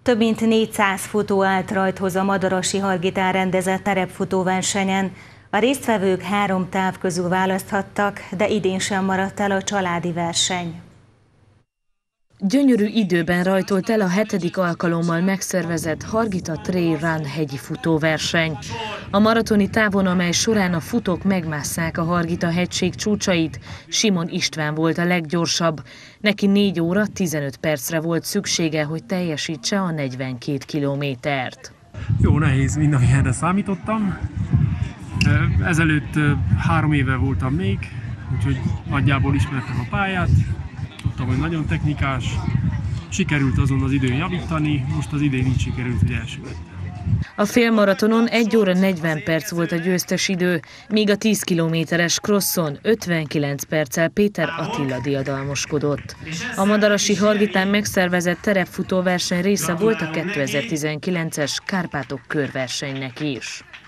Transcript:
Több mint 400 futó állt rajthoz a Madarasi Hargitán rendezett terepfutóversenyen. A résztvevők 3 táv közül választhattak, de idén sem maradt el a családi verseny. Gyönyörű időben rajtolt el a 7. alkalommal megszervezett Hargita Trail Run hegyi futóverseny. A maratoni távon, amely során a futók megmásszák a Hargita hegység csúcsait, Simon István volt a leggyorsabb. Neki 4 óra 15 percre volt szüksége, hogy teljesítse a 42 kilométert. Jó nehéz, mind amilyenre számítottam. Ezelőtt 3 éve voltam még, úgyhogy nagyjából ismertem a pályát. Tudtam, hogy nagyon technikás, sikerült azon az időn javítani, most az idén így sikerült, hogy első lett. A félmaratonon 1 óra 40 perc volt a győztes idő, míg a 10 kilométeres crosson 59 perccel Péter Attila diadalmoskodott. A Madarasi Hargitán megszervezett terepfutóverseny része volt a 2019-es Kárpátok körversenynek is.